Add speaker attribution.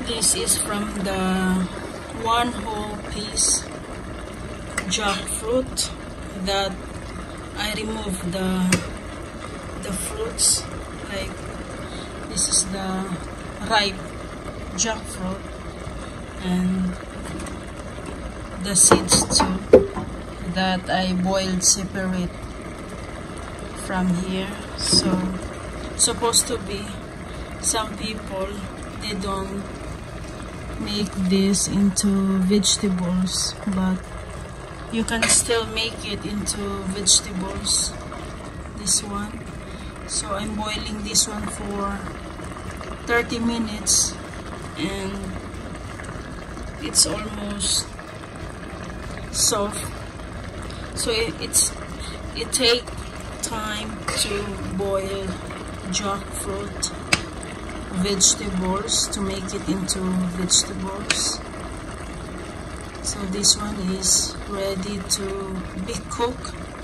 Speaker 1: This is from the one whole piece jackfruit that I removed the fruits. Like this is the ripe jackfruit and the seeds too that I boiled separate from here. So supposed to be some people they don't make this into vegetables, but you can still make it into vegetables, this one. So I'm boiling this one for 30 minutes and it's almost soft. So it take time to boil jackfruit vegetables to make it into vegetables. So this one is ready to be cooked.